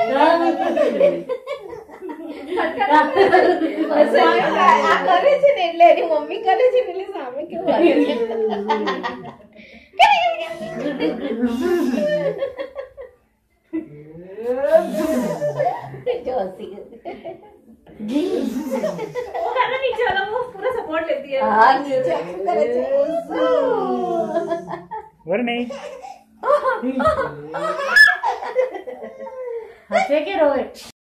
આ કરે છે ને એટલે એની મમ્મી કરે છે ને એટલે સામે કેવું લાગે છે જોસી वो गाना नीचे वाला वो पूरा सपोर्ट लेती है। हाँ नीचे करे छे वरने हंसे के रोए